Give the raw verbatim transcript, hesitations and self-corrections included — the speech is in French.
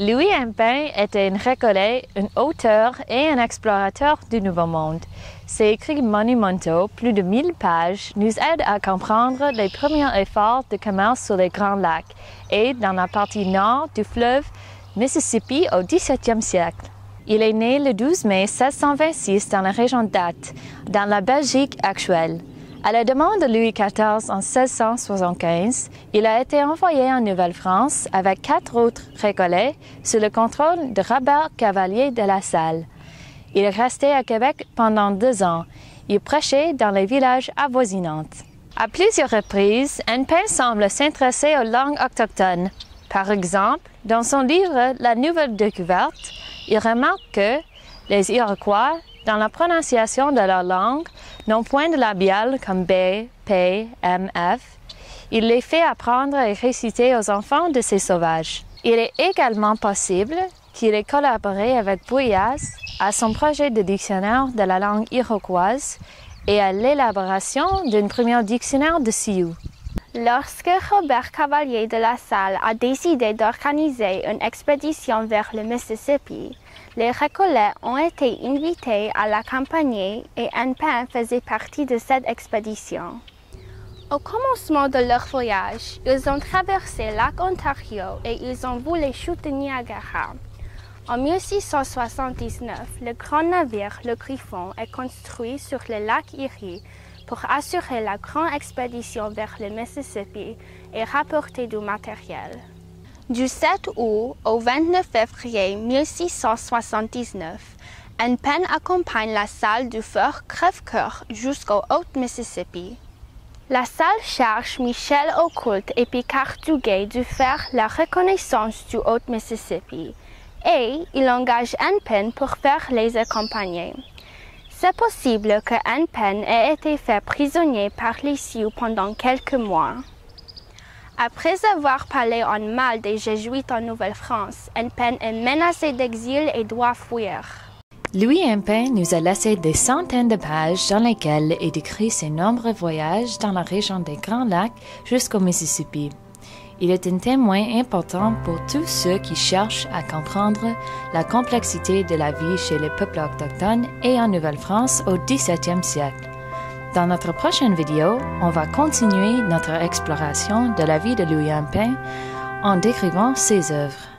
Louis Hempin était un récollet, un auteur et un explorateur du Nouveau Monde. Ses écrits monumentaux, plus de mille pages, nous aident à comprendre les premiers efforts de commerce sur les Grands Lacs et dans la partie nord du fleuve Mississippi au dix-septième siècle. Il est né le douze mai mille sept cent vingt-six dans la région d'Ath, dans la Belgique actuelle. À la demande de Louis quatorze en seize cent soixante-quinze, il a été envoyé en Nouvelle-France avec quatre autres récollets sous le contrôle de Robert Cavalier de La Salle. Il est resté à Québec pendant deux ans. Il prêchait dans les villages avoisinants. À plusieurs reprises, Hempin semble s'intéresser aux langues autochtones. Par exemple, dans son livre « La Nouvelle Découverte », il remarque que les Iroquois, dans la prononciation de leur langue, n'ont point de labial comme B, P, M, F. Il les fait apprendre et réciter aux enfants de ces sauvages. Il est également possible qu'il ait collaboré avec Bruyas à son projet de dictionnaire de la langue iroquoise et à l'élaboration d'un premier dictionnaire de Sioux. Lorsque Robert Cavalier de La Salle a décidé d'organiser une expédition vers le Mississippi, les récollets ont été invités à l'accompagner et Hempin faisait partie de cette expédition. Au commencement de leur voyage, ils ont traversé le lac Ontario et ils ont vu les chutes de Niagara. En mille six cent soixante-dix-neuf, le grand navire Le Griffon est construit sur le lac Erie pour assurer la grande expédition vers le Mississippi et rapporter du matériel. Du sept août au vingt-neuf février mille six cent soixante-dix-neuf, Hempin accompagne La Salle du fort Crèvecoeur jusqu'au Haut-Mississippi. La Salle charge Michel Aucoult et Picard Duguay de faire la reconnaissance du Haut-Mississippi et il engage Hempin pour faire les accompagner. C'est possible que Hempin ait été fait prisonnier par les Sioux pendant quelques mois. Après avoir parlé en mal des Jésuites en Nouvelle-France, Hempin est menacé d'exil et doit fuir. Louis Hempin nous a laissé des centaines de pages dans lesquelles il décrit ses nombreux voyages dans la région des Grands Lacs jusqu'au Mississippi. Il est un témoin important pour tous ceux qui cherchent à comprendre la complexité de la vie chez les peuples autochtones et en Nouvelle-France au dix-septième siècle. Dans notre prochaine vidéo, on va continuer notre exploration de la vie de Louis Hempin en décrivant ses œuvres.